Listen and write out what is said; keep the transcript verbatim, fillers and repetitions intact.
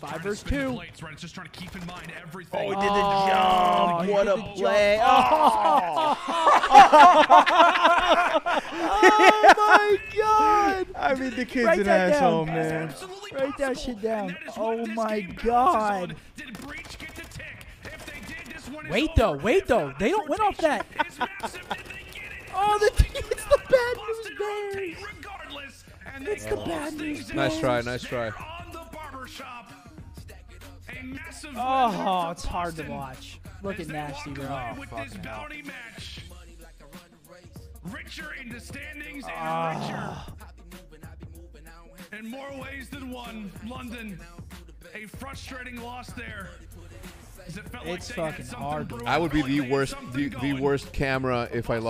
Five versus two. Plates, right? It's just trying to keep in mind everything. Oh, he did the jump. Oh, What a jump. play. Oh. Oh, my God. I mean, the kid's Write an that asshole, down. man. Absolutely Write that possible. shit down. And that is Oh, what this my game God. bounces on. Did Breach get to tick? If they did, this one is Wait, over. though. Wait, If though. not, They don't win off that. is massive. Did they get it? Oh, the, it's the bad news bears. Regardless, and It's they the close bad things news out. Nice try, nice try. They're on the barber shop. A massive Oh, win for it's hard to Boston watch. Look as at they Nasty, walk bro. away with Oh, this fucking hell. bounty match. Richer in the standings and Ah. richer in more ways than one. London, a frustrating loss there. As it felt It's like they had fucking something hard to brewing, I would be felt like the they had worst, something the, the going. worst camera if I lost.